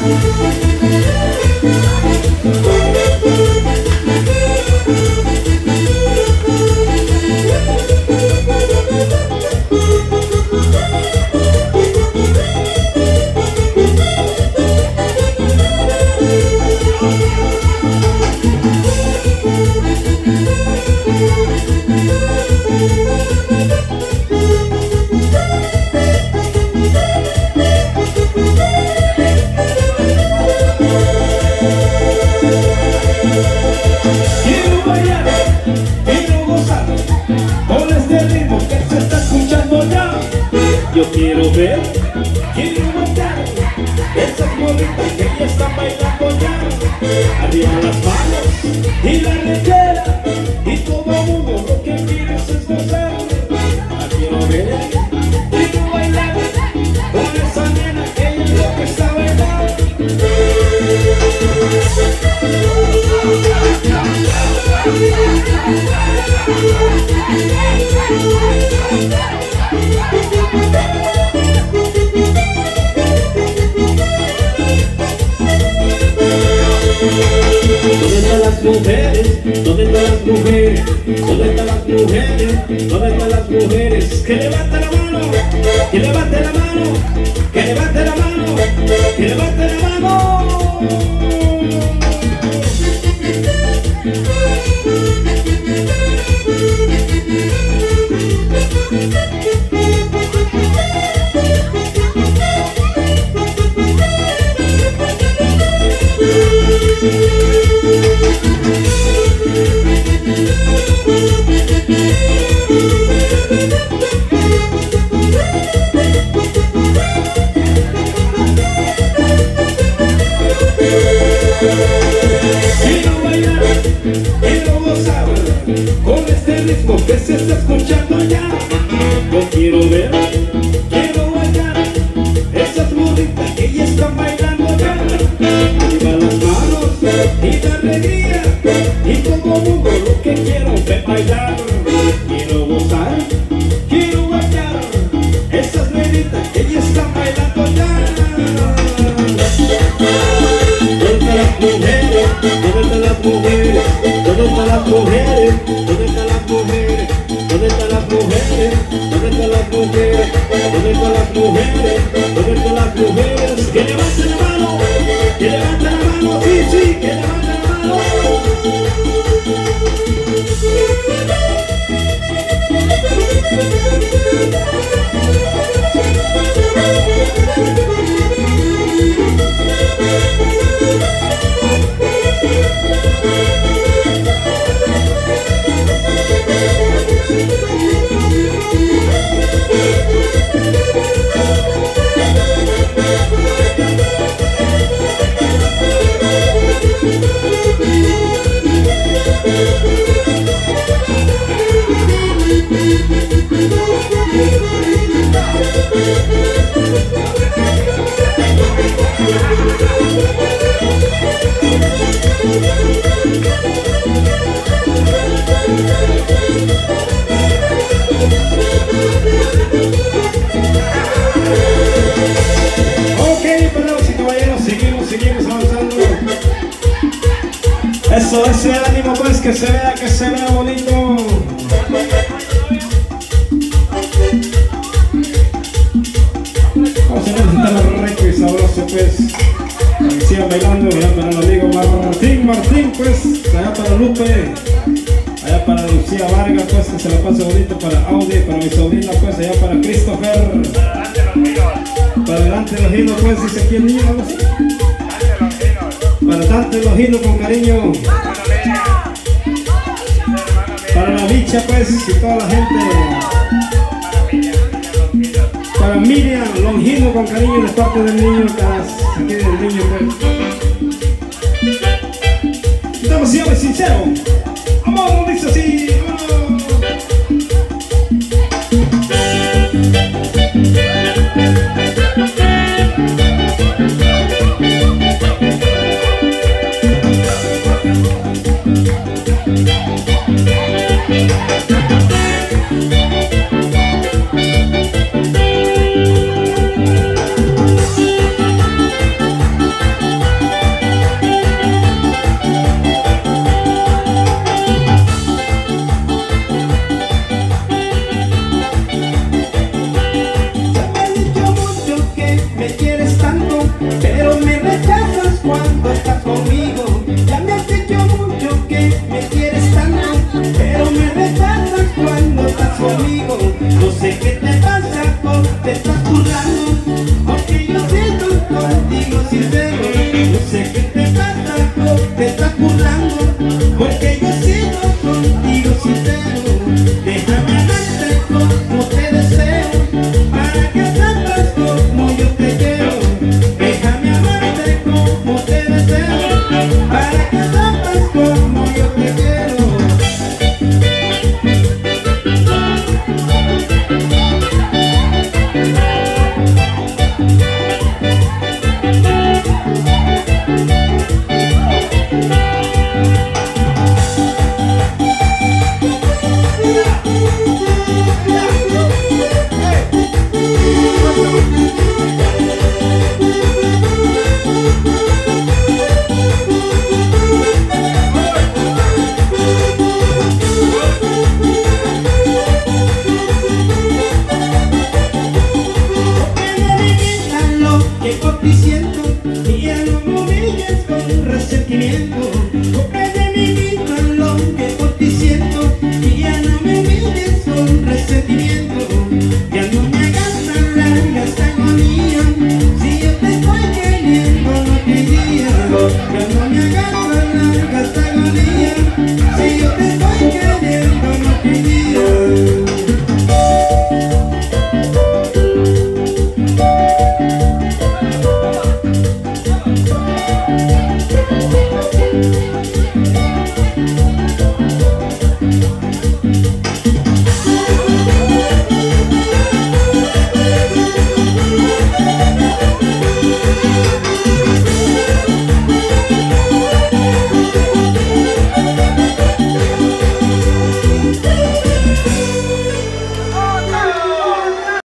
Yo quiero ver, quiero bailar esas bolitas que ya están bailando ya. Arriba las manos y la rechera, y todo el mundo lo que quieres es gozar. Quiero ver, quiero bailar con esa nena que ella es lo que está bailando. ¿Dónde están las mujeres? ¿Dónde están las mujeres? ¿Dónde están las mujeres? ¿Dónde están las mujeres? Que levante la mano, que levante la mano, que levante la mano, que levante la mano. Quiero bailar, quiero gozar con este ritmo que se está escuchando ya. Yo quiero ver, quiero bailar esas morritas que ya están bailando ya. Arriba las manos y la alegría, y todo el mundo lo que quiero es bailar. Quiero gozar, quiero bailar esas nenitas que ya están bailando ya. ¿Dónde están las mujeres? ¿Dónde están las mujeres? ¿Dónde están las mujeres? ¿Dónde están las mujeres? ¿Dónde están las mujeres? ¿Dónde están las mujeres? ¿Dónde están las mujeres? Que levanten la mano, que levanten la mano, sí, sí, que levanten la mano. Eso, ese ánimo pues, que se vea bonito. Vamos a necesitar rico y sabroso pues, para que sigan bailando. Allá para el amigo Martín pues, allá para Lupe, allá para Lucía Vargas pues, que se la pase bonito, para Audi, para mi sobrina pues, allá para Christopher. Para adelante los hilos pues, dice aquí el niño, algo así. Para Dante los hilos con cariño. Para la bicha pues, y toda la gente. Para Miriam Longino con cariño de parte del niño, aquí del niño pues. Estamos siempre sinceros. Vamos, dice así. contigo sincero. No sé qué te pasa, o te estás burlando, porque yo sigo contigo sincero. Déjame amarte como te deseo, para que sepas como yo te quiero. Déjame amarte como te deseo, para que sepas como yo te quiero. Que por ti siento y ya no me humilles con resentimiento.